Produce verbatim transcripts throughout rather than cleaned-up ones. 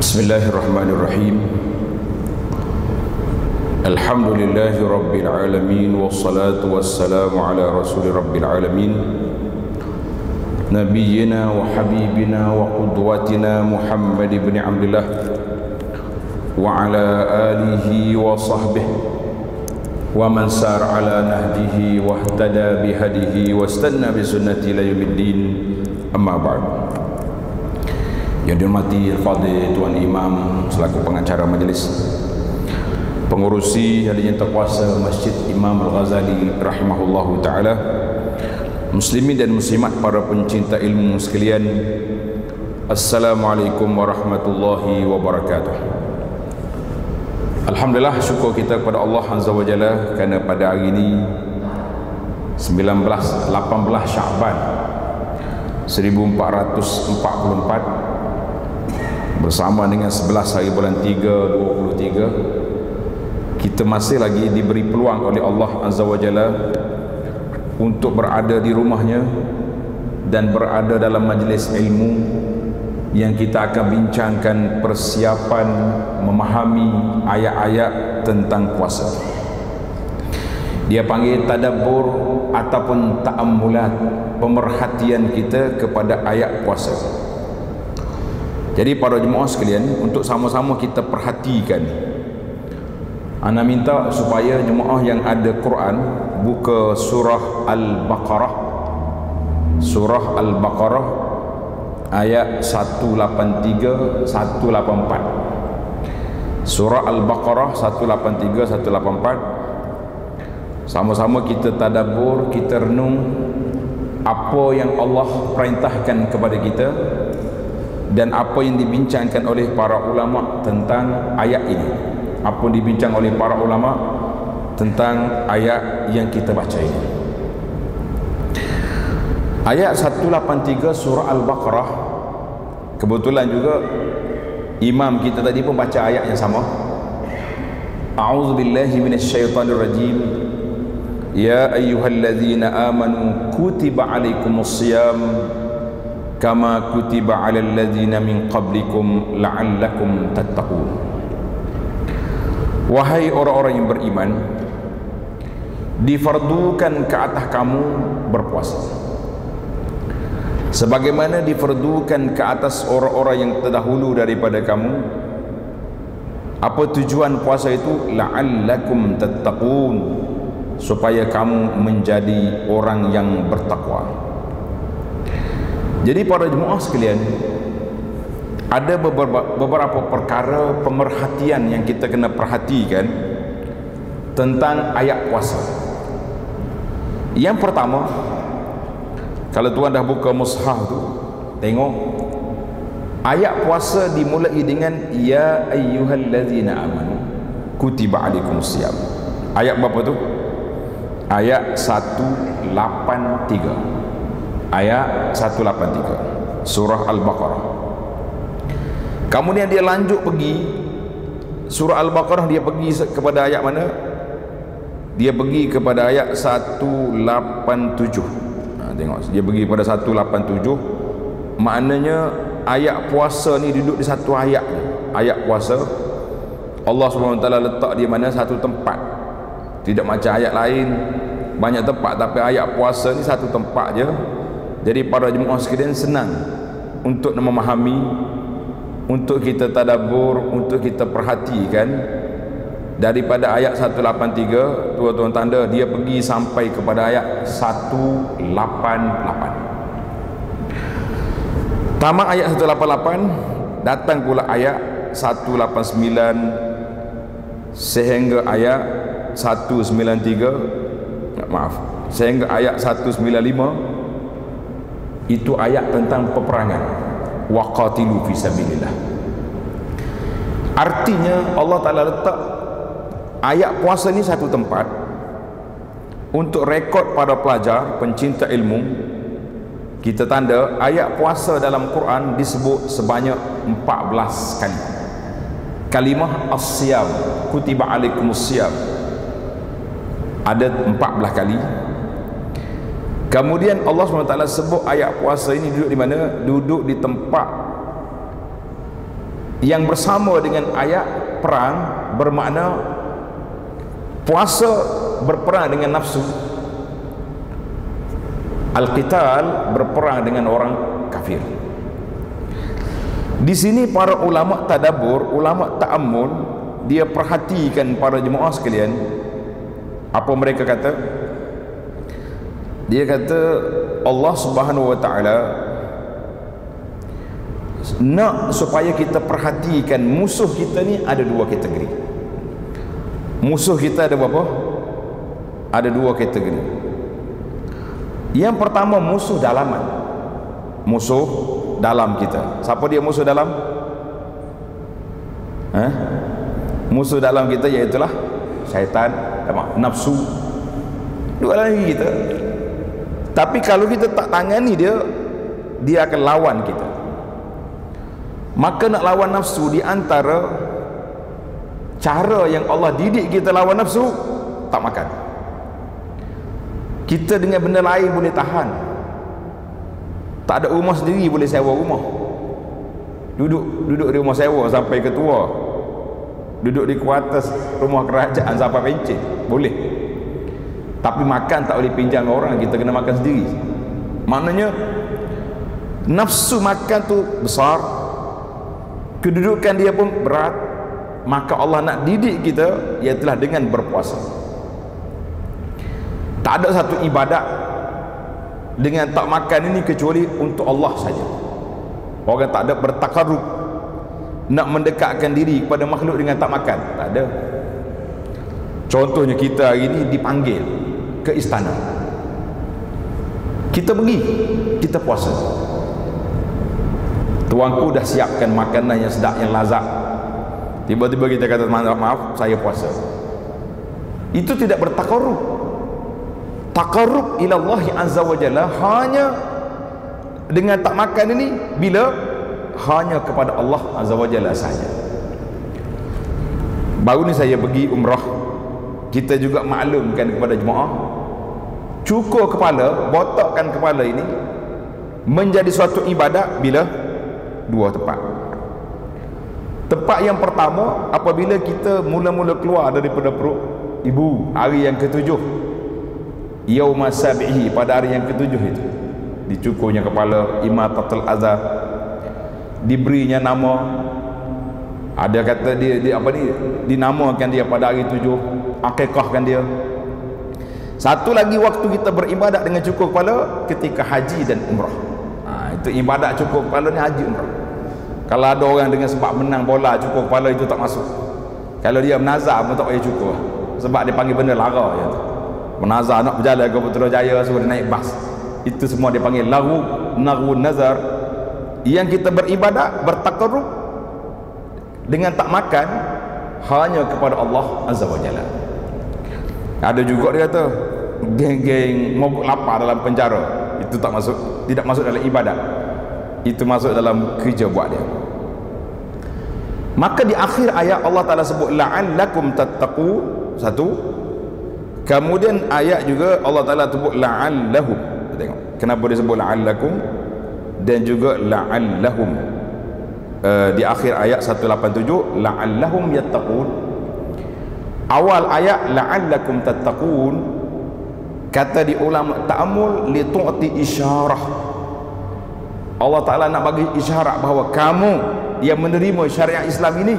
Bismillahirrahmanirrahim. Alhamdulillahi rabbil alamin, wassalatu wassalamu ala rasuli rabbil alamin, nabiyyina wa habibina wa qudwatina Muhammad ibn Abdullah wa ala alihi wa sahbihi wa man sar ala nahdihi wa ihtada bihadihi wa istanna bi sunnati ila yaumiddin. Amma ba'd. Yang dihormati Al-Fadhil Tuan Imam selaku pengacara majlis, pengurusi hadirin terkuasa Masjid Imam Al-Ghazali rahimahullahu taala, muslimin dan muslimat, para pencinta ilmu sekalian, Assalamualaikum warahmatullahi wabarakatuh. Alhamdulillah, syukur kita kepada Allah Azza wa Jalla kerana pada hari ini sembilan belas lapan belas Syaban seribu empat ratus empat puluh empat bersama dengan sebelas hari bulan tiga dua puluh tiga, kita masih lagi diberi peluang oleh Allah Azza wa Jalla untuk berada di rumahnya dan berada dalam majlis ilmu yang kita akan bincangkan persiapan memahami ayat-ayat tentang puasa. Dia panggil tadabbur ataupun ta'ammulat, pemerhatian kita kepada ayat puasa. Jadi para jemaah sekalian, untuk sama-sama kita perhatikan, ana minta supaya jemaah yang ada Quran buka surah Al-Baqarah, surah Al-Baqarah ayat seratus lapan puluh tiga seratus lapan puluh empat. Surah Al-Baqarah seratus lapan puluh tiga seratus lapan puluh empat. Sama-sama kita tadabbur, kita renung apa yang Allah perintahkan kepada kita dan apa yang dibincangkan oleh para ulama tentang ayat ini. Apa yang dibincang oleh para ulama tentang ayat yang kita baca ini. Ayat seratus lapan puluh tiga surah Al-Baqarah, kebetulan juga imam kita tadi pun baca ayat yang sama. A'udzubillahi minasyaitonirrajim. Ya ayyuhalladzina amanu kutiba alaikumusiyam kama kutiba alal ladzina min qablikum la'allakum tattaqun. Wahai orang-orang yang beriman, difardukan ke atas kamu berpuasa sebagaimana difardukan ke atas orang-orang yang terdahulu daripada kamu. Apa tujuan puasa itu? La'allakum tattaqun, supaya kamu menjadi orang yang bertakwa. Jadi para jemaah sekalian, ada beberapa, beberapa perkara pemerhatian yang kita kena perhatikan tentang ayat puasa. Yang pertama, kalau tuan dah buka mushaf tu, tengok ayat puasa dimulai dengan ya ayyuhallazina amanu kutiba alaikumusiyam. Ayat berapa tu? Ayat seratus lapan puluh tiga. Ayat seratus lapan puluh tiga surah Al-Baqarah. Kemudian dia lanjut pergi surah Al-Baqarah, dia pergi kepada ayat mana? Dia pergi kepada ayat seratus lapan puluh tujuh. Ha, tengok, dia pergi pada seratus lapan puluh tujuh. Maknanya ayat puasa ni duduk di satu ayat. Ayat puasa Allah subhanahu wa taala letak di mana? Satu tempat. Tidak macam ayat lain banyak tempat, tapi ayat puasa ni satu tempat je. Jadi para jemaah sekalian senang untuk memahami, untuk kita tadabbur, untuk kita perhatikan. Daripada ayat seratus lapan puluh tiga, tuan-tuan tanda dia pergi sampai kepada ayat seratus lapan puluh lapan. Tamat ayat seratus lapan puluh lapan, datang pula ayat seratus lapan puluh sembilan sehingga ayat seratus sembilan puluh tiga, maaf, sehingga ayat seratus sembilan puluh lima. Itu ayat tentang peperangan, waqatilu fi sabilillah. Artinya Allah Ta'ala letak ayat puasa ni satu tempat untuk rekod pada pelajar pencinta ilmu. Kita tanda ayat puasa dalam Quran disebut sebanyak empat belas kali. Kalimah as-siyam, kutiba alaikumusiyam, ada empat belas kali. Kemudian Allah subhanahu wa taala sebut ayat puasa ini duduk di mana? Duduk di tempat yang bersama dengan ayat perang bermakna puasa berperang dengan nafsu, al-qital berperang dengan orang kafir. Di sini para ulama tadabbur, ulama ta'ammul, dia perhatikan para jemaah sekalian, apa mereka kata? Dia kata Allah Subhanahu wa taala nak supaya kita perhatikan musuh kita ni ada dua kategori. Musuh kita ada berapa? Ada dua kategori. Yang pertama musuh dalaman, musuh dalam kita. Siapa dia musuh dalam? Ha? Musuh dalam kita iaitulah syaitan, nafsu, dua lagi kita. Tapi kalau kita tak tangani dia, dia akan lawan kita. Maka nak lawan nafsu, di antara cara yang Allah didik kita lawan nafsu, tak makan. Kita dengan benda lain boleh tahan. Tak ada rumah sendiri boleh sewa rumah. Duduk duduk di rumah sewa sampai ketua. Duduk di kuartus rumah kerajaan sampai pencen, boleh. Tapi makan tak boleh pinjam orang, kita kena makan sendiri. Maknanya nafsu makan tu besar, kedudukan dia pun berat. Maka Allah nak didik kita ialah dengan berpuasa. Tak ada satu ibadat dengan tak makan ini kecuali untuk Allah saja. Orang tak ada bertakarrub, nak mendekatkan diri kepada makhluk dengan tak makan, tak ada. Contohnya kita hari ini dipanggil ke istana, kita pergi, kita puasa. Tuanku dah siapkan makanan yang sedap, yang lazat, tiba-tiba kita kata maaf, maaf saya puasa. Itu tidak bertakarrub. Takarrub ila Allah azza wa jalla hanya dengan tak makan ini bila hanya kepada Allah azza wa jalla saja. Baru ni saya pergi umrah, kita juga maklumkan kepada jemaah, cukur kepala, botakkan kepala ini menjadi suatu ibadat bila dua tempat. Tempat yang pertama apabila kita mula-mula keluar daripada perut ibu, hari yang ketujuh, yauma sabihi, pada hari yang ketujuh itu dicukurnya kepala, imatatul adza, diberinya nama. Ada kata dia, dia apa ni, dinamakan dia pada hari tujuh, akikahkan dia. Satu lagi waktu kita beribadat dengan cukur kepala ketika haji dan umrah. Ha, itu ibadat cukur kepala ni haji umrah. Kalau ada orang dengan sebab menang bola cukur kepala, itu tak masuk. Kalau dia menazar pun tak payah cukur, sebab dia panggil benda lara ya. Menazar nak berjalan ke Putrajaya suruh dia naik bas, itu semua dia panggil lahu, naghu, nazar. Yang kita beribadat, bertakarrub dengan tak makan hanya kepada Allah azza wa jalla. Ada juga dia kata geng-geng mogok lapar dalam penjara, itu tak masuk, tidak masuk dalam ibadat, itu masuk dalam kerja buat dia. Maka di akhir ayat Allah Ta'ala sebut la'allakum tattaqun, satu. Kemudian ayat juga Allah Ta'ala sebut la'allahum. Tengok kenapa dia sebut la'allakum dan juga la'allahum. uh, Di akhir ayat seratus lapan puluh tujuh la'allahum yattaqun. Awal ayat la'allakum tattaqun, kata di ulama ta'amul li tu'ti isyarah. Allah Ta'ala nak bagi isyarat bahawa kamu yang menerima syariat Islam ini,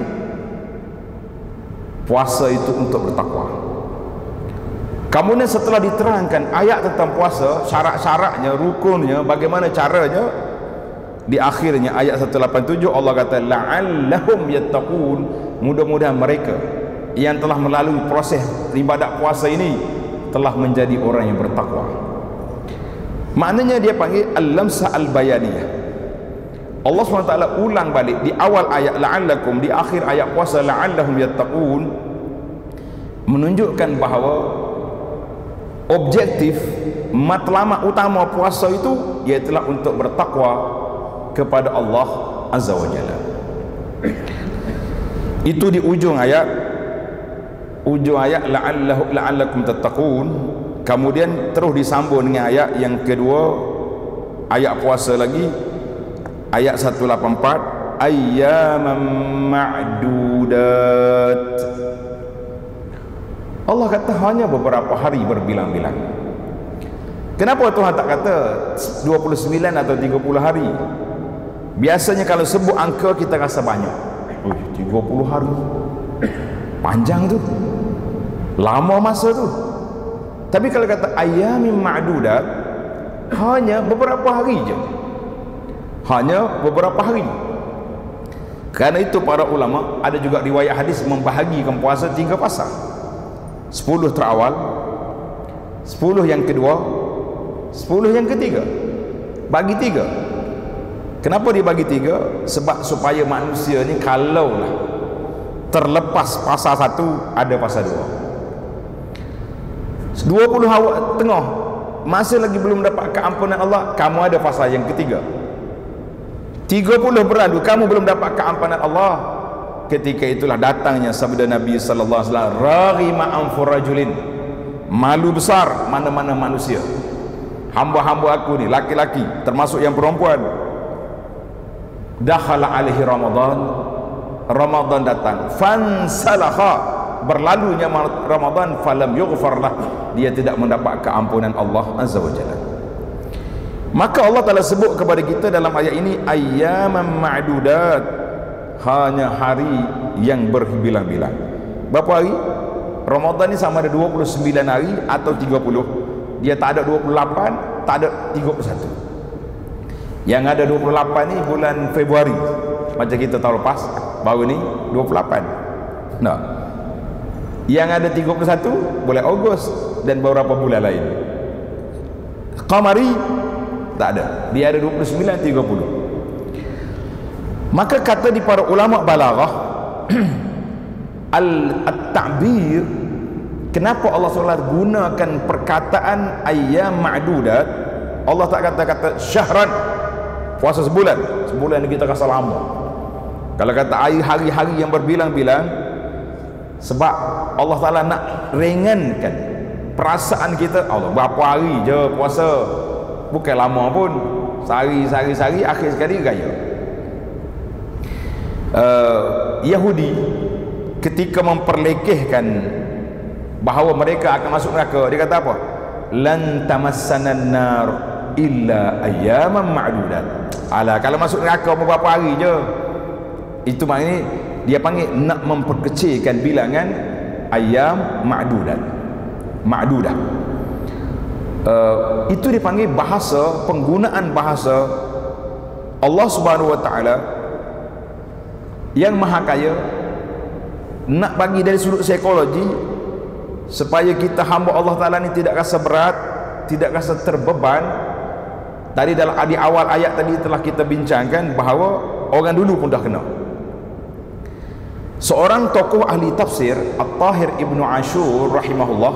puasa itu untuk bertakwa. Kemudian setelah diterangkan ayat tentang puasa, syarat-syaratnya, rukunnya, bagaimana caranya, di akhirnya ayat seratus lapan puluh tujuh Allah kata la'allahum yattaqun, mudah-mudahan mereka yang telah melalui proses ibadat puasa ini telah menjadi orang yang bertakwa. Maknanya dia panggil al-lamsa al-bayaniyah. Allah subhanahu wa taala ulang balik di awal ayat la'allakum, di akhir ayat puasa la'allahum yattaqun, menunjukkan bahawa objektif matlamat utama puasa itu ialah untuk bertakwa kepada Allah azza wa jalla. Itu di ujung ayat, ujung ayat la'allahu la'allakum tattaqun. Kemudian terus disambung dengan ayat yang kedua, ayat puasa lagi, ayat seratus lapan puluh empat ayyaman ma'dudat. Allah kata hanya beberapa hari berbilang-bilang. Kenapa Tuhan tak kata dua puluh sembilan atau tiga puluh hari? Biasanya kalau sebut angka kita rasa banyak. Oh, tiga puluh hari. Panjang tu. Lama masa tu. Tapi kalau kata ayyamin ma'dudat, hanya beberapa hari je. Hanya beberapa hari. Kerana itu para ulama ada juga riwayat hadis membahagikan puasa tiga fasa. Sepuluh terawal, sepuluh yang kedua, sepuluh yang ketiga. Bagi tiga. Kenapa dia bagi tiga? Sebab supaya manusia ni kalaulah terlepas fasa satu, ada fasa dua. Dua puluh awal tengah masih lagi belum dapat keampunan Allah, kamu ada fasa yang ketiga. Tiga puluh berlalu, kamu belum dapat keampunan Allah. Ketika itulah datangnya sabda Nabi sallallahu alaihi wasallam, raghima anfur rajulin, malu besar mana-mana manusia, hamba-hamba aku ni, laki-laki termasuk yang perempuan, dakhala alaihi Ramadan, Ramadan datang, fansalakha, berlalunya Ramadan, falam yughfar lah, dia tidak mendapat keampunan Allah azza wa jalla. Maka Allah Ta'ala sebut kepada kita dalam ayat ini ayyaman ma'dudat, hanya hari yang berbilang-bilang. Berapa hari? Ramadan ni sama ada dua puluh sembilan hari atau tiga puluh. Dia tak ada dua puluh lapan, tak ada tiga puluh satu. Yang ada dua puluh lapan ni bulan Februari, macam kita tahun lepas, baru ni dua puluh lapan. Nah, yang ada tiga puluh satu bulan Ogos dan beberapa bulan lain. Qamari tak ada, dia ada dua puluh sembilan, tiga puluh. Maka kata di para ulama balaghah al-ta'bir, kenapa Allah subhanahu wa taala gunakan perkataan ayyam ma'dudat? Allah tak kata-kata syahran, puasa sebulan. Sebulan ni kita rasa lama. Kalau kata hari-hari yang berbilang-bilang, sebab Allah Ta'ala nak ringankan perasaan kita. Allah, berapa hari je puasa, bukan lama pun, sehari, sehari, sehari, akhir sekali raya. uh, Yahudi ketika memperlekehkan bahawa mereka akan masuk neraka, dia kata apa? Lan tamassanan nar illa ayyaman ma'dudat. Alah, kalau masuk neraka beberapa hari je. Itu maknanya dia panggil nak memperkecilkan bilangan ayyam ma'dudat, ma'dudah. Uh, itu dipanggil bahasa, penggunaan bahasa Allah Subhanahu wa taala yang maha kaya, nak bagi dari sudut psikologi supaya kita hamba Allah Ta'ala ni tidak rasa berat, tidak rasa terbeban. Tadi dalam di awal ayat tadi telah kita bincangkan bahawa orang dulu pun dah kena. Seorang tokoh ahli tafsir, At-Tahir Ibnu Ashur rahimahullah,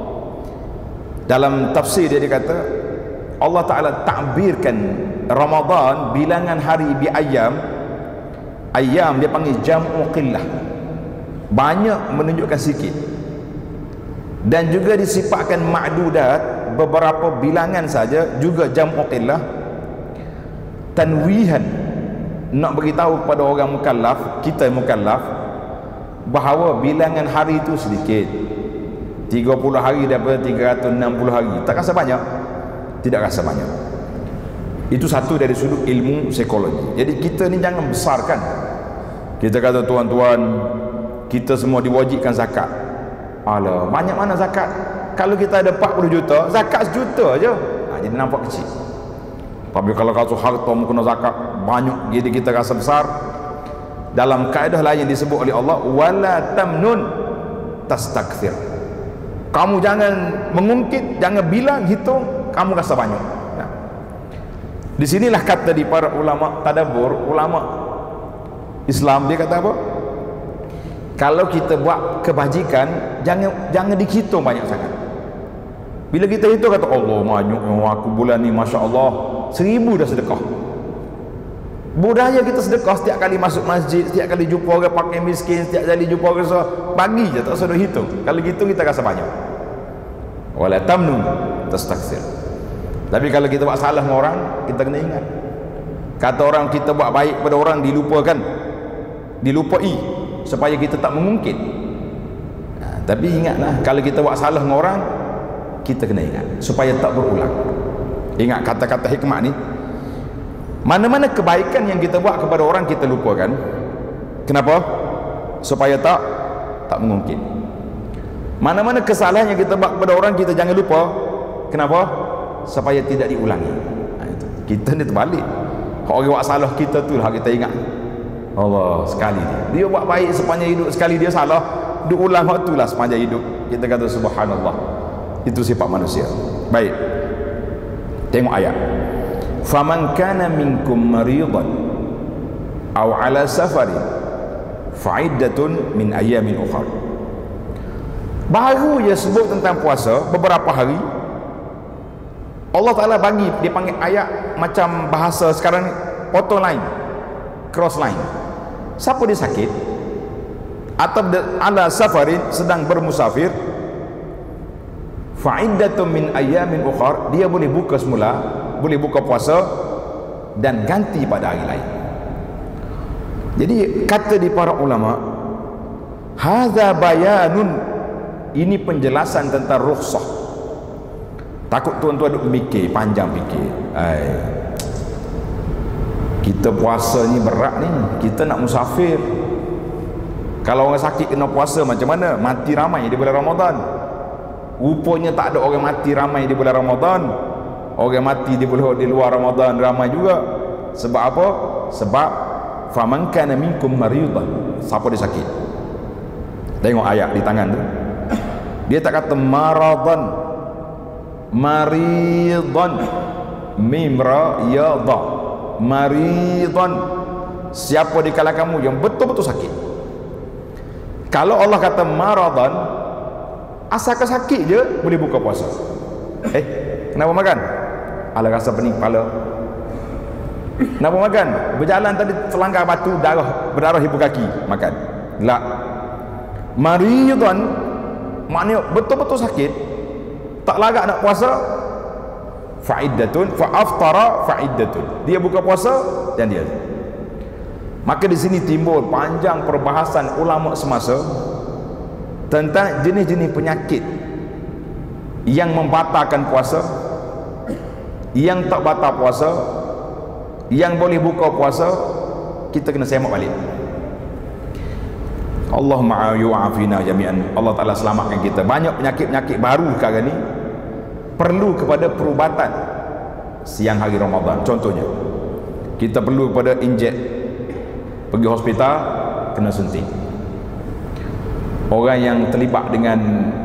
dalam tafsir dia, dia kata Allah Ta'ala takbirkan Ramadan bilangan hari bi ayam. Ayam dia panggil jam'u qillah, banyak menunjukkan sikit, dan juga disifatkan ma'dudat, beberapa bilangan saja, juga jam'u qillah, tanwihan, nak beritahu kepada orang mukallaf, kita mukallaf, bahawa bilangan hari itu sedikit. Tiga puluh hari daripada tiga ratus enam puluh hari, tak rasa banyak? Tidak rasa banyak. Itu satu dari sudut ilmu psikologi. Jadi kita ni jangan besarkan. Kita kata tuan-tuan, kita semua diwajibkan zakat. Alah, banyak mana zakat? Kalau kita ada empat puluh juta, zakat sejuta je. Ha, jadi nampak kecil. Tapi kalau kata harta kena zakat banyak, jadi kita rasa besar. Dalam kaedah lain disebut oleh Allah, wala tamnun tastakthir. Kamu jangan mengungkit, jangan bilang, hitung, kamu rasa banyak. Nah, di sinilah kata di para ulama tadabbur, ulama Islam, dia kata apa? Kalau kita buat kebajikan, jangan jangan dihitung banyak sangat. Bila kita hitung, kata Allah, banyak aku bulan ni, masya Allah, seribu dah sedekah. Budaya kita sedekah setiap kali masuk masjid, setiap kali jumpa orang pakai miskin, setiap kali jumpa orang susah, bagi je, tak usah hitung. Kalau gitu kita rasa banyak. Wala tamnun tastakthir. Tapi kalau kita buat salah dengan orang, kita kena ingat. Kata orang, kita buat baik pada orang dilupakan, dilupai supaya kita tak mengungkit. Ha, tapi ingatlah, kalau kita buat salah dengan orang, kita kena ingat supaya tak berulang. Ingat kata-kata hikmah ni. Mana-mana kebaikan yang kita buat kepada orang, kita lupakan. Kenapa? Supaya tak tak mengungkit. Mana-mana kesalahan yang kita buat kepada orang, kita jangan lupa. Kenapa? Supaya tidak diulangi. Ha, itu. Kita ni terbalik. Kalau orang buat salah kita tu lah kita ingat. Allah, sekali dia, dia buat baik sepanjang hidup, sekali dia salah, dia ulang waktu lah sepanjang hidup. Kita kata subhanallah. Itu sifat manusia. Baik, tengok ayat. Faman kana minkum maridan aw ala safarin fa'iddatun min ayamin ukhra. Baru je sebut tentang puasa beberapa hari, Allah Ta'ala bagi, dia panggil ayat macam bahasa sekarang, potong line, cross line. Siapa dia sakit atau ala safarin, sedang bermusafir, fa'iddatun min ayamin ukhra, dia boleh buka semula, boleh buka puasa dan ganti pada hari lain. Jadi kata di para ulama, hadza bayanun, ini penjelasan tentang rukhsah. Takut tuan-tuan duk mikir panjang fikir, ai kita puasa ni berat ni, kita nak musafir. Kalau orang sakit kena puasa macam mana? Mati ramai di bulan Ramadan. Rupanya tak ada orang mati ramai di bulan Ramadan. Orang mati di bulan di luar Ramadan ramai juga. Sebab apa? Sebab faman kana minkum maridan, siapa dia sakit. Tengok ayat di tangan tu, dia tak kata maradan, maridan, mim ra ya dha, maridan, siapa di kalangan kamu yang betul-betul sakit. Kalau Allah kata maradan, asalkan sakit je boleh buka puasa. Eh, kenapa makan? Ala rasa pening kepala. Kenapa makan? Berjalan tadi terlanggar batu, darah berdarah ibu kaki, makan. La. Maridan maknanya betul-betul sakit, tak lagak nak puasa, fa'iddatun, fa'aftara fa'iddatun, dia buka puasa dan dia. Maka di sini timbul panjang perbahasan ulama semasa tentang jenis-jenis penyakit yang membatalkan puasa, yang tak batal puasa, yang boleh buka puasa. Kita kena semak balik. Allahumma yu'afina jami'an. Allah Ta'ala selamatkan kita. Banyak penyakit-penyakit baru sekarang ni perlu kepada perubatan siang hari Ramadan. Contohnya, kita perlu kepada injek, pergi hospital kena suntik. Orang yang terlibat dengan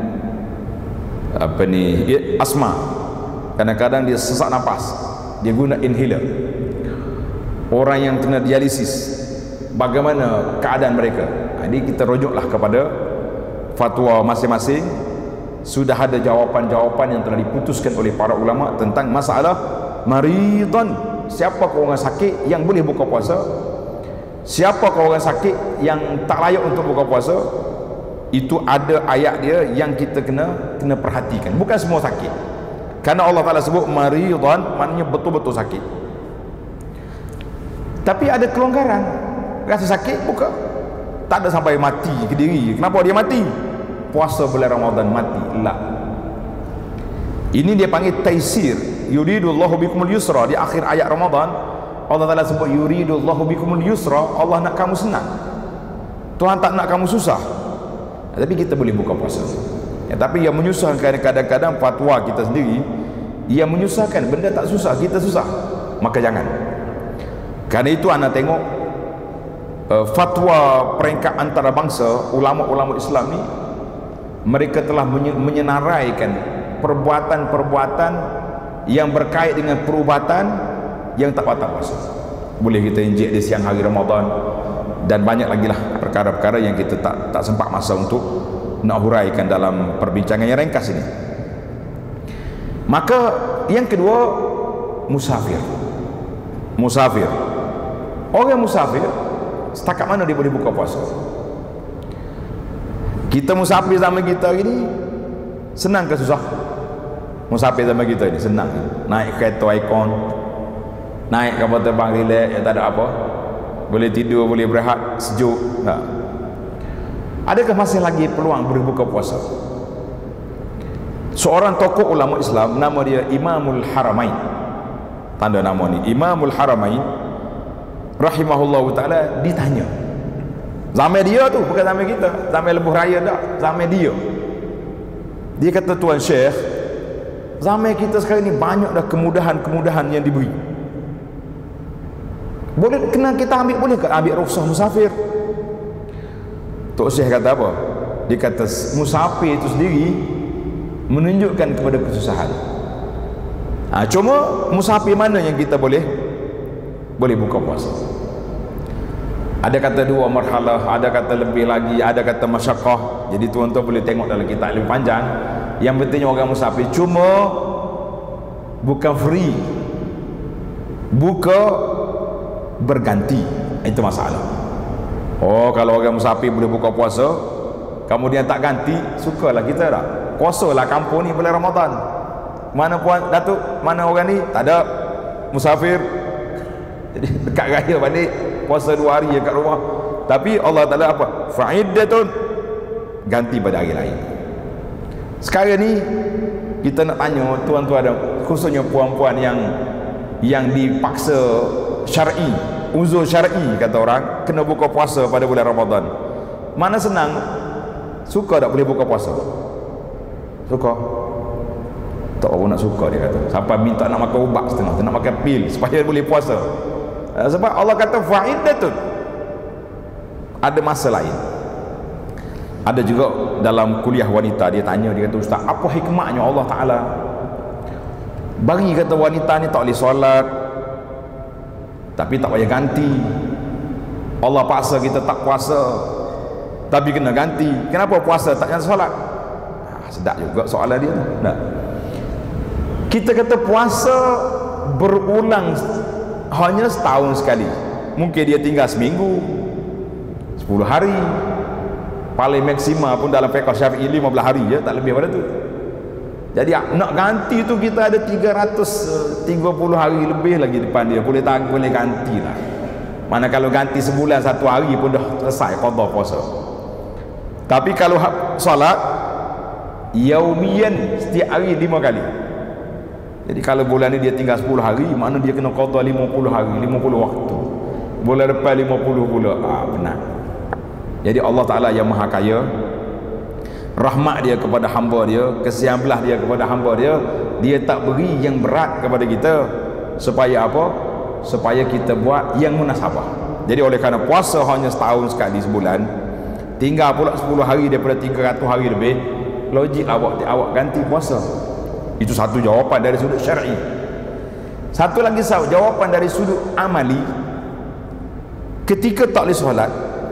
apa ni, asma, kadang-kadang dia sesak nafas, dia guna inhaler. Orang yang kena dialisis, bagaimana keadaan mereka? Jadi kita rujuklah kepada fatwa masing-masing. Sudah ada jawapan-jawapan yang telah diputuskan oleh para ulama tentang masalah maridan, siapa orang sakit yang boleh buka puasa, siapa orang sakit yang tak layak untuk buka puasa. Itu ada ayat dia yang kita kena kena perhatikan. Bukan semua sakit, karena Allah Ta'ala sebut maridan maknanya betul-betul sakit. Tapi ada kelonggaran, rasa sakit buka, tak ada sampai mati ke diri. Kenapa dia mati? Puasa bulan Ramadan mati. La. Ini dia panggil taisir. Yuridullahu bikumul yusra. Di akhir ayat Ramadan Allah Ta'ala sebut yuridullahu bikumul yusra, Allah nak kamu senang, Tuhan tak nak kamu susah. Tapi kita boleh buka puasa ya, tapi yang menyusahkan kadang-kadang fatwa kita sendiri, yang menyusahkan benda tak susah, kita susah, maka jangan. Karena itu anda tengok uh, fatwa peringkat antarabangsa ulama-ulama Islam ni, mereka telah menyenaraikan perbuatan-perbuatan yang berkait dengan perubatan yang tak batal puasa. Boleh kita injek di siang hari Ramadan, dan banyak lagi lah perkara-perkara yang kita tak tak sempat masa untuk nak huraikan dalam perbincangan yang ringkas ini. Maka yang kedua, musafir. Musafir, orang musafir setakat mana dia boleh buka puasa? Kita musafir zaman kita ini senang ke susah? Musafir zaman kita ini senang. Naik kereta ikon, naik kapal terbang relax, ya tak ada apa, boleh tidur, boleh berehat, sejuk. Tak. Adakah masih lagi peluang berbuka puasa? Seorang tokoh ulama Islam, nama dia Imamul Haramain, tanda nama ni Imamul Haramain rahimahullah ta'ala, ditanya zaman dia tu, bukan zaman kita, zaman lebuh raya tak, zaman dia. Dia kata, Tuan Syekh, zaman kita sekarang ni banyak dah kemudahan-kemudahan yang diberi. Boleh kena kita ambil, boleh ke ambil rukhsah musafir? Tok Syekh kata apa? Dia kata musafir itu sendiri menunjukkan kepada kesusahan. Ha, cuma musafir mana yang kita boleh boleh buka puasa? Ada kata dua marhalah, ada kata lebih lagi, ada kata masyaqqah. Jadi tuan-tuan boleh tengok dalam kitab lebih panjang. Yang penting orang musafir, cuma bukan free, buka berganti. Itu masalah. Oh, kalau orang musafir boleh buka puasa, kemudian tak ganti, sukalah kita tak? Puasalah kampung ni bulan Ramadan. Mana puan Datuk, mana orang ni? Tak ada, musafir. Jadi dekat raya balik, puasa dua hari kat rumah. Tapi Allah Ta'ala apa? Fa'iddatun, ganti pada hari lain. Sekarang ni kita nak tanya tuan-tuan, khususnya puan-puan yang yang dipaksa syar'i, uzur syar'i kata orang, kena buka puasa pada bulan Ramadan. Mana senang? Suka tak boleh buka puasa? Suka? Tak apa nak suka, dia kata. Sampai minta nak makan ubat setengah, nak makan pil supaya boleh puasa. Sebab Allah kata fa'iddatun, ada masa lain. Ada juga dalam kuliah wanita, dia tanya, dia kata, Ustaz, apa hikmahnya Allah Ta'ala bagi kata wanita ni tak boleh solat tapi tak payah ganti? Allah paksa kita tak puasa tapi kena ganti. Kenapa puasa tak jangan solat? Ha, sedap juga soalan dia tu. Nah, kita kata puasa berulang hanya setahun sekali. Mungkin dia tinggal seminggu, sepuluh hari, paling maksima pun dalam fiqh Syafi'i lima belas hari je, tak lebih pada tu. Jadi nak ganti tu kita ada tiga ratus tiga puluh hari lebih lagi depan dia, boleh tak boleh ganti lah. Mana kalau ganti sebulan satu hari pun dah selesai qada puasa. Tapi kalau solat yaumiyan, setiap hari lima kali. Jadi kalau bulan ni dia tinggal sepuluh hari, makna dia kena qada lima puluh hari, lima puluh waktu. Bulan depan lima puluh pula. Ah, benar. Jadi Allah Ta'ala yang maha kaya, rahmat dia kepada hamba dia, kesian belah dia kepada hamba dia, dia tak beri yang berat kepada kita. Supaya apa? Supaya kita buat yang munasabah. Jadi oleh kerana puasa hanya setahun sekali sebulan, tinggal pula sepuluh hari daripada tiga ratus hari lebih, logik awak awak ganti puasa. Itu satu jawapan dari sudut syar'i. Satu lagi jawapan dari sudut amali. Ketika tak boleh solat,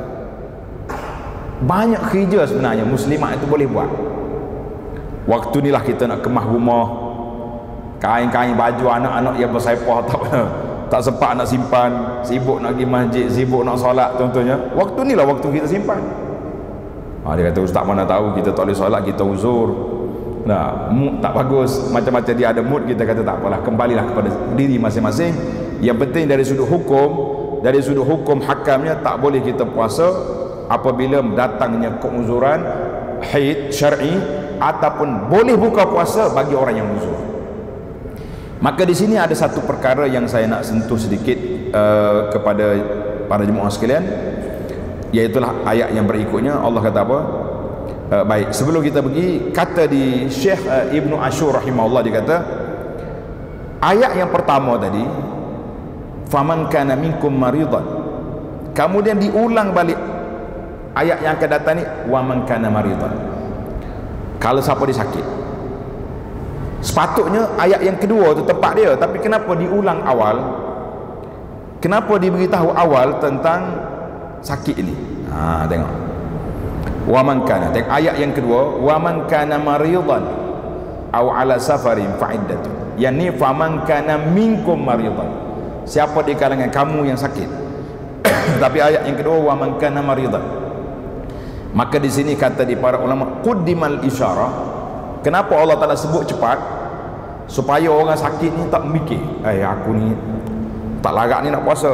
banyak kerja sebenarnya muslimat itu boleh buat. Waktu ni lah kita nak kemah rumah, kain-kain baju anak-anak yang bersepah tak tak sempat nak simpan, sibuk nak pergi masjid, sibuk nak solat contohnya. Waktu ni lah waktu kita simpan. Ha, dia kata, Ustaz mana tahu kita tak boleh solat, kita uzur. Nah, mood tak bagus, macam-macam dia ada mood, kita kata tak apalah, kembalilah kepada diri masing-masing. Yang penting dari sudut hukum, dari sudut hukum hakamnya tak boleh kita puasa apabila datangnya keuzuran haid syar'i, ataupun boleh buka puasa bagi orang yang uzur. Maka di sini ada satu perkara yang saya nak sentuh sedikit uh, kepada para jemaah sekalian, iaitulah ayat yang berikutnya. Allah kata apa? Uh, baik, sebelum kita pergi, kata di Syekh uh, Ibnu Ashur rahimahullah, dia kata ayat yang pertama tadi, faman kana minkum maridan, kemudian diulang balik ayat yang akan datang ni, wa man kana maridan, kalau siapa dia sakit. Sepatutnya ayat yang kedua tu tepat dia, tapi kenapa diulang awal? Kenapa diberitahu awal tentang sakit ini? Ha, tengok. Wa man kana, tengok ayat yang kedua, wa man kana maridan aw ala safarin fa iddatu. Yang ni faman kana minkum maridan, siapa di kalangan kamu yang sakit. Tapi ayat yang kedua, wa man kana maridan. Maka di sini kata di para ulama, quddimal isyarah. Kenapa Allah Ta'ala sebut cepat? Supaya orang sakit ni tak mikir, eh aku ni Tak larat ni nak puasa.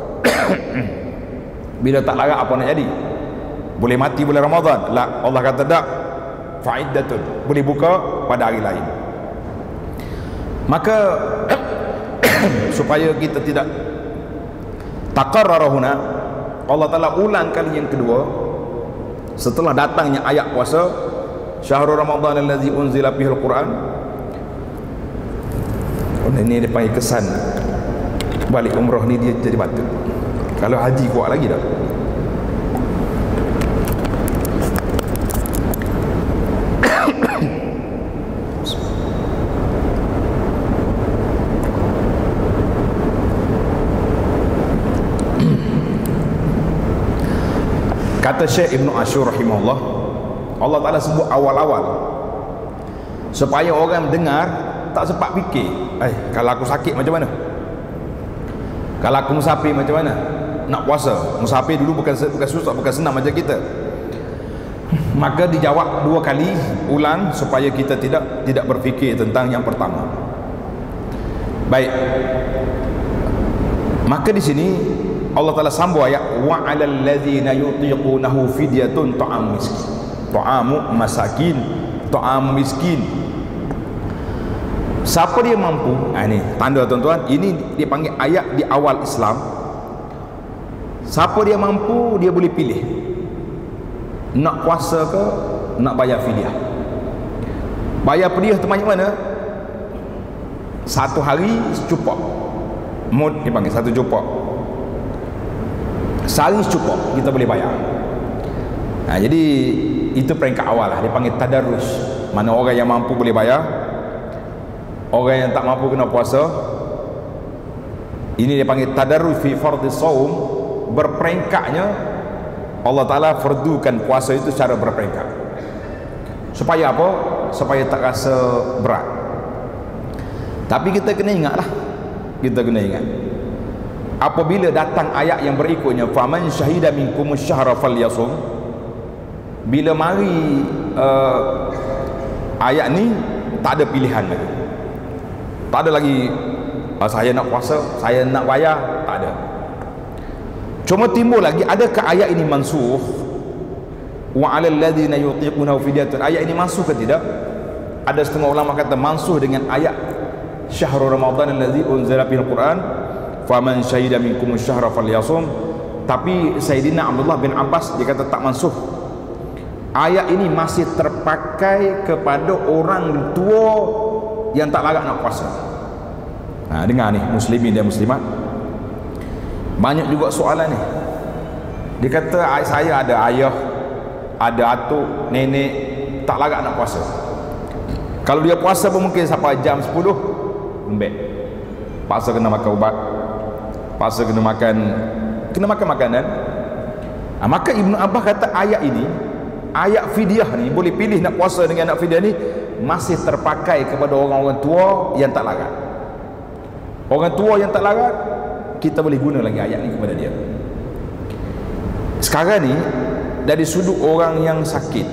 Bila tak larat apa nak jadi? Boleh mati bulan Ramadan? La, Allah kata tak. Fa'iddatun, boleh buka pada hari lain. Maka supaya kita tidak taqarrara huna, Allah Ta'ala ulang kali yang kedua setelah datangnya ayat puasa, syahrul Ramadan allazi unzila fihil Quran. Oh, ini dia panggil kesan balik umrah ni dia jadi batuk. Kalau haji kuat lagi dah. Kata Syekh Ibn Ashur rahimahullah, Allah Ta'ala sebut awal-awal supaya orang dengar tak sempat fikir, eh kalau aku sakit macam mana, kalau aku musafir macam mana nak puasa. Musafir dulu bukan bukan susah, bukan senang macam kita. Maka dijawab dua kali ulang supaya kita tidak tidak berfikir tentang yang pertama. Baik, maka di sini Allah Ta'ala sambung ayat wa 'alal ladzina yutiqunahu fidyatun ta'am miskin. Ta'amu masakin, ta'am miskin. Siapa dia mampu? Ah ni tanda tuan-tuan, ini dipanggil ayat di awal Islam. Siapa dia mampu, dia boleh pilih nak puasa ke nak bayar fidyah. Bayar fidyah tu macam mana? Satu hari secupak. Mud dipanggil satu cupak. Sehari secupak kita boleh bayar. Nah, jadi itu peringkat awal lah, dia panggil tadarrus. Mana orang yang mampu boleh bayar, orang yang tak mampu kena puasa. Ini dia panggil tadarrus fi fardhi shaum. Berperingkatnya Allah Ta'ala fardukan puasa itu secara berperingkat. Supaya apa? Supaya tak rasa berat. Tapi kita kena ingatlah, kita kena ingat apabila datang ayat yang berikutnya, faman syahida minkum syahra falyasum, bila mari uh, ayat ni tak ada pilihan lagi, tak ada lagi uh, saya nak puasa, saya nak bayar, tak ada. Cuma timbul lagi, adakah ayat ini mansukh? Wa 'alal ladzina yutiqunahu fidyatun, ayat ini mansukh ke tidak? Ada setengah ulama kata mansukh dengan ayat syahrul Ramadan allazi unzila fihil Quran, faman syahida minkum syahra falyasum. Tapi Sayyidina Abdullah bin Abbas dia kata tak mansukh. Ayat ini masih terpakai kepada orang tua yang tak larat nak puasa. Ha, dengar ni muslimin dan muslimat, banyak juga soalan ni. Dia kata saya ada ayah, ada atuk, nenek tak larat nak puasa. Kalau dia puasa pun mungkin sampai jam sepuluh lembek. Puasa kena makan ubat, puasa kena makan kena makan makanan. Ha, maka Ibnu Abbas kata ayat ini, ayat fidyah ni, boleh pilih nak puasa dengan nak fidyah ni, masih terpakai kepada orang-orang tua yang tak larat. Orang tua yang tak larat, kita boleh guna lagi ayat ni kepada dia. Sekarang ni dari sudut orang yang sakit,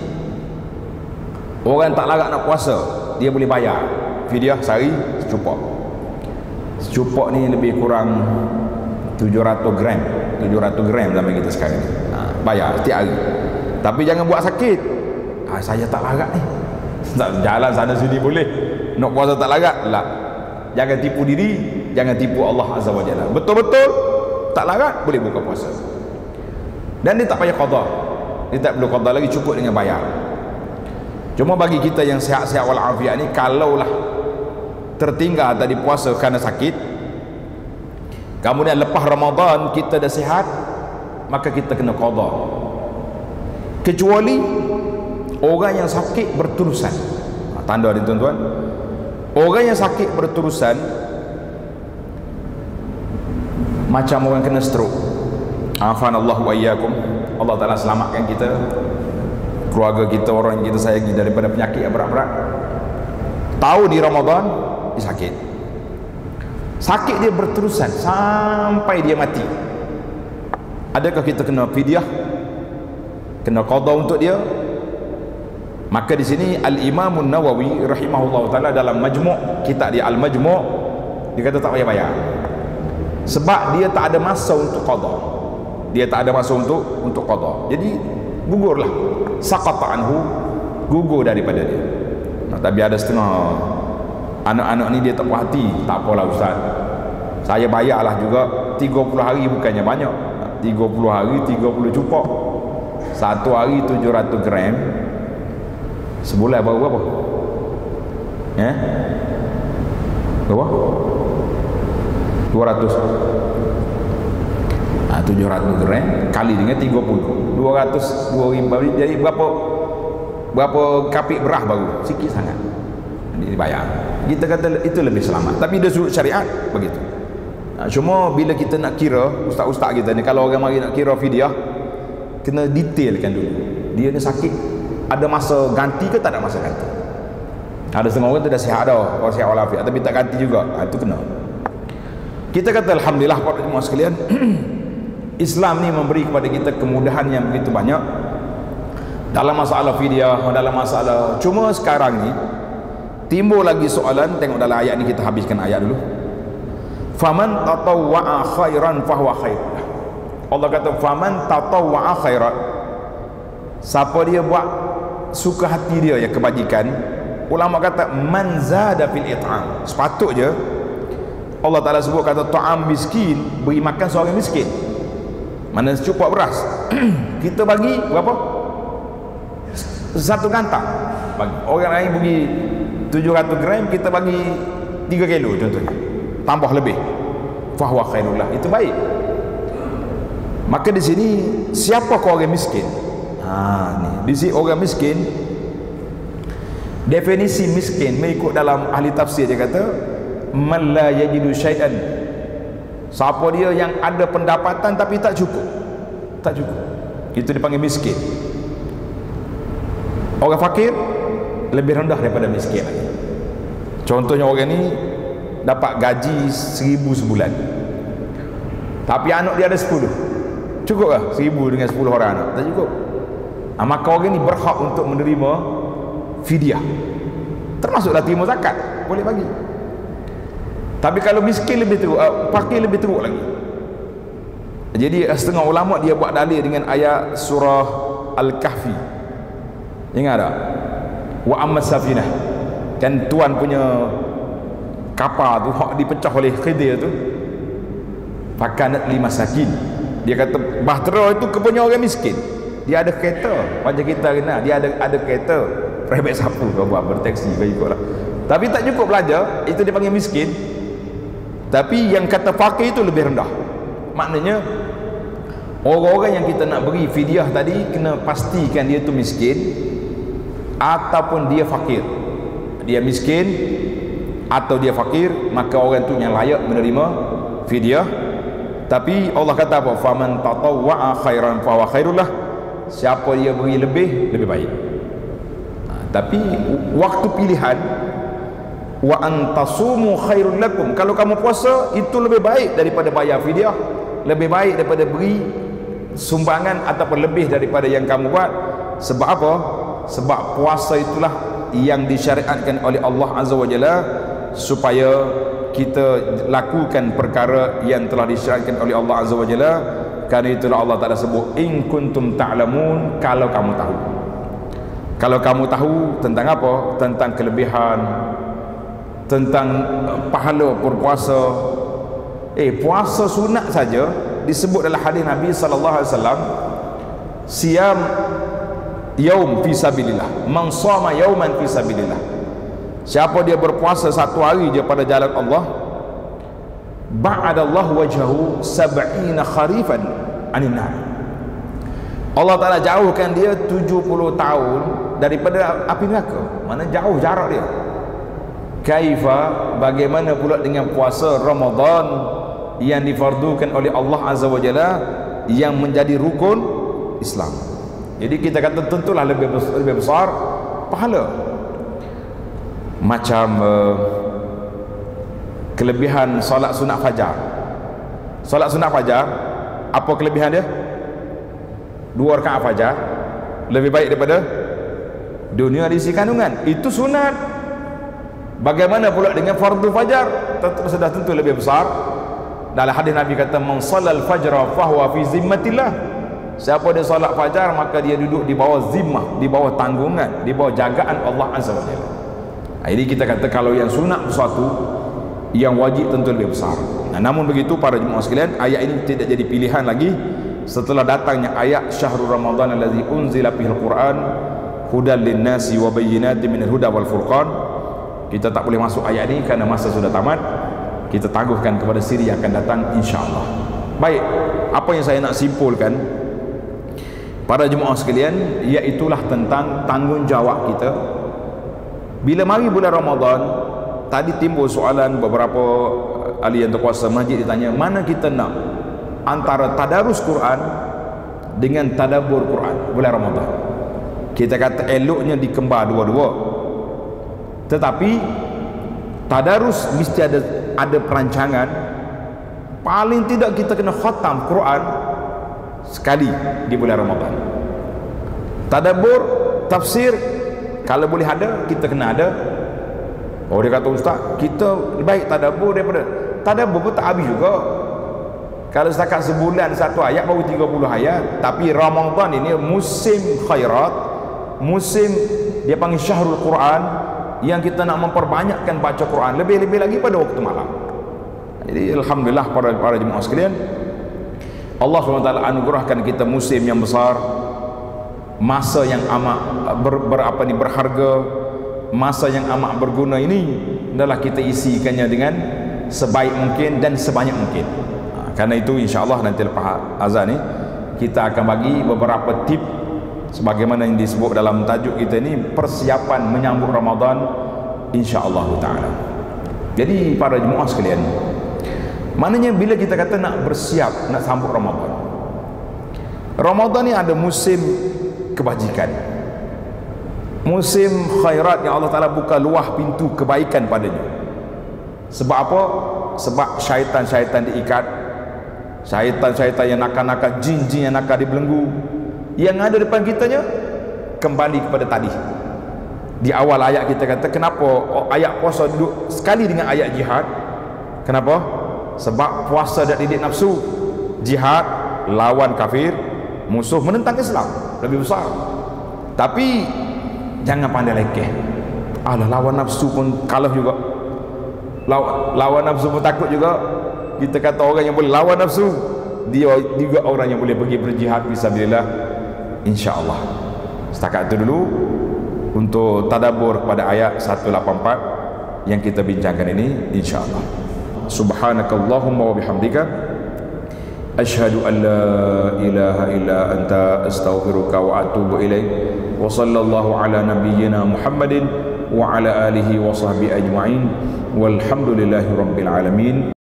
orang tak larat nak puasa, dia boleh bayar fidyah sehari secupak. Secupak ni lebih kurang tujuh ratus gram, tujuh ratus gram zaman kita sekarang ni. Ha, bayar setiap hari. Tapi jangan buat sakit. Ha, saya tak larat ni, jalan sana sini boleh nak puasa tak larat lah. Jangan tipu diri, jangan tipu Allah Azza wa Jalla. Betul-betul tak larat boleh buka puasa. Dan dia tak payah qada, dia tak perlu qada lagi, cukup dengan bayar. Cuma bagi kita yang sihat-sihat walafiat ni, kalaulah tertinggal tadi puasa kerana sakit, kemudian lepas Ramadan kita dah sihat, maka kita kena qada. Kecuali orang yang sakit berterusan. Tanda dia tuan-tuan, orang yang sakit berterusan macam orang kena stroke. Afanallahu wa iyyakum. Allah Ta'ala selamatkan kita, keluarga kita, orang yang kita sayangi daripada penyakit yang berat-berat. Tahu di Ramadan dia sakit, sakit dia berterusan sampai dia mati. Adakah kita kena fidyah, kena qada untuk dia? Maka di sini Al-Imam An-Nawawi rahimahullah taala dalam majmu' kitab dia Al-Majmu', dia kata tak payah bayar. sebab dia tak ada masa untuk qada. Dia tak ada masa untuk untuk qada. Jadi gugurlah, saqata anhu, gugur daripada dia. Nah, tapi ada setengah anak-anak ni dia tak puas hati. Tak apalah ustaz, saya bayarlah juga tiga puluh hari, bukannya banyak. Tiga puluh hari tiga puluh cupak, satu hari tujuh ratus gram, sebulan baru berapa? Ya, berapa? dua ratus. Ah, tujuh ratus gram kali dengan tiga puluh, dua ratus dua ribu, jadi berapa berapa kapik berah baru? Sikit sangat dibayar. Kita kata itu lebih selamat, tapi dia sudut syariat begitu. Nah, cuma bila kita nak kira, ustaz-ustaz kita ni kalau orang mari nak kira fidyah, kena detailkan dulu. Dia ni sakit, ada masa ganti ke tak ada masa ganti? Ada setengah orang tu dah sihat dah, orang sihat walafiat, tapi tak ganti juga. Ha, itu kena. Kita kata alhamdulillah para jemaah sekalian, Islam ni memberi kepada kita kemudahan yang begitu banyak dalam masalah fidyah, dalam masalah. Cuma sekarang ni timbul lagi soalan. Tengok dalam ayat ni, kita habiskan ayat dulu. Faman tatawwa'a khairan fahuwa khair. Allah kata faman tatawwa'a khairan, siapa dia buat suka hati dia ya kebajikan. Ulama kata man zada fil it'am, sepatutnya Allah Ta'ala sebut kata ta'am miskin, beri makan seorang miskin. Mana secupak beras kita bagi berapa? Satu gantang. Bagi orang lain bagi tujuh ratus gram, kita bagi tiga kilo contohnya, tambah lebih, fahuwa khairullah, itu baik. Maka di sini siapa kau orang miskin? Ha, ni di sini orang miskin, definisi miskin mengikut dalam ahli tafsir, dia kata man la yajidu syai'an, siapa dia yang ada pendapatan tapi tak cukup, tak cukup, itu dipanggil miskin. Orang fakir lebih rendah daripada miskin lagi. Contohnya orang ni dapat gaji seribu sebulan, tapi anak dia ada sepuluh. Cukup lah seribu dengan sepuluh orang anak? Tak cukup. Ha, maka orang ni berhak untuk menerima fidyah, termasuklah terima zakat, boleh bagi. Tapi kalau miskin lebih teruk, uh, fakir lebih teruk lagi. Jadi setengah ulama dia buat dalil dengan ayat surah Al-Kahfi. Ingat tak? Wa amma safinah, kan tuan punya kapal tu hak dipecah oleh Khidir tu, fakanat lima sakin. Dia kata bahtera itu kepunya orang miskin. Dia ada kereta, macam kita kenal, dia ada ada kereta private sapu, kau buat bertaksi kau ikutlah. Tapi tak cukup belajar, itu dipanggil miskin. Tapi yang kata fakir itu lebih rendah. Maknanya orang-orang yang kita nak beri fidyah tadi kena pastikan dia tu miskin ataupun dia fakir. Dia miskin atau dia fakir, maka orang tu yang layak menerima fidyah. Tapi Allah kata apa? Faman tatawwa'a khairan fa huwa khairullah, siapa dia beri lebih, lebih baik. Ha, tapi waktu pilihan, wa antasumu khairul lakum, kalau kamu puasa itu lebih baik daripada bayar fidyah, lebih baik daripada beri sumbangan ataupun lebih daripada yang kamu buat. Sebab apa? Sebab puasa itulah yang disyariatkan oleh Allah Azza wa Jalla supaya kita lakukan perkara yang telah disyariatkan oleh Allah Azza wa Jalla. Kerana itulah Allah Ta'ala sebut in kuntum ta'lamun, kalau kamu tahu. Kalau kamu tahu tentang apa? Tentang kelebihan, tentang pahala berpuasa. Eh, puasa sunat saja disebut dalam hadis Nabi sallallahu alaihi wasallam, siam yaum fi sabilillah, man shama yauman fi sabilillah. Siapa dia berpuasa satu hari je pada jalan Allah, ba'adallahu wajhahu sab'ina kharifan anin nar. Allah Ta'ala jauhkan dia tujuh puluh tahun daripada api neraka. Mana jauh jarak dia. Kaifa, bagaimana pula dengan puasa Ramadan yang difardukan oleh Allah Azza wa Jalla, yang menjadi rukun Islam. Jadi kita kata tentulah lebih besar, lebih besar pahala. Macam uh, kelebihan solat sunat fajar. Solat sunat fajar, apa kelebihan dia? Dua rakaat fajar lebih baik daripada dunia diisi kandungan. Itu sunat. Bagaimana pula dengan fardu fajar? Tentu sudah tentu lebih besar Dalam hadis Nabi kata, man sallal fajra fahuwa fi zimmatillah. Siapa dia solat fajar, maka dia duduk di bawah zimmah, di bawah tanggungan, di bawah jagaan Allah Azza wa Jalla. Jadi kita kata kalau yang sunat sesuatu, yang wajib tentu lebih besar. Nah, namun begitu para jemaah sekalian, ayat ini tidak jadi pilihan lagi setelah datangnya ayat syahrul Ramadan allazi unzila fihil Quran hudan linnasi wa bayyinatin minal huda wal furqan. Kita tak boleh masuk ayat ini kerana masa sudah tamat. Kita tangguhkan kepada siri yang akan datang insya-Allah. Baik, apa yang saya nak simpulkan para jemaah sekalian, iaitulah tentang tanggungjawab kita. Bila mari bulan Ramadan, tadi timbul soalan beberapa ahli yang terkuasa masjid ditanya, mana kita nak antara tadarus Quran dengan tadabbur Quran bulan Ramadan. Kita kata eloknya dikembar dua-dua, tetapi tadarus mesti ada ada perancangan. Paling tidak kita kena khatam Quran sekali di bulan Ramadan. Tadabbur, tafsir, kalau boleh ada, kita kena ada. Oh, dia kata, ustaz, kita lebih baik tadabbur daripada tadabbur pun tak habis juga. Kalau setakat sebulan satu ayat baru tiga puluh ayat. Tapi Ramadan ini musim khairat, musim dia panggil syahrul Quran, yang kita nak memperbanyakkan baca Quran, lebih-lebih lagi pada waktu malam. Jadi alhamdulillah para para jemaah sekalian, Allah subhanahu wa taala anugerahkan kita musim yang besar, masa yang amat ber, ber, apa ni, berharga, masa yang amat berguna ini adalah kita isikannya dengan sebaik mungkin dan sebanyak mungkin. Ha, karena itu insya-Allah nanti lepas azan ni kita akan bagi beberapa tip sebagaimana yang disebut dalam tajuk kita ni, persiapan menyambut Ramadan insya-Allah taala. Jadi para jemaah sekalian, maknanya bila kita kata nak bersiap nak sambut Ramadan, Ramadan ni ada musim kebajikan, musim khairat yang Allah Ta'ala buka luah pintu kebaikan padanya. Sebab apa? Sebab syaitan-syaitan diikat, syaitan-syaitan yang nakal-nakal, jin-jin yang nakal dibelenggu. Yang ada depan kitanya kembali kepada tadi. Di awal ayat kita kata, kenapa ayat puasa duduk sekali dengan ayat jihad? Kenapa? Sebab puasa dan didik nafsu, jihad lawan kafir, musuh menentang Islam lebih besar. Tapi jangan pandai lekeh. Alah, lawan nafsu pun kalah juga, lawan, lawan nafsu pun takut juga. Kita kata orang yang boleh lawan nafsu, dia juga orang yang boleh pergi berjihad fisabilillah insya-Allah. Setakat itu dulu untuk tadabbur pada ayat seratus lapan puluh empat yang kita bincangkan ini insya-Allah. Subhanakallahumma wa bihamdika asyhadu an la ilaha illa anta astaghfiruka wa atubu ilaik. Wa sallallahu ala nabiyyina Muhammadin wa ala alihi wa sahbihi ajma'in walhamdulillahi rabbil alamin.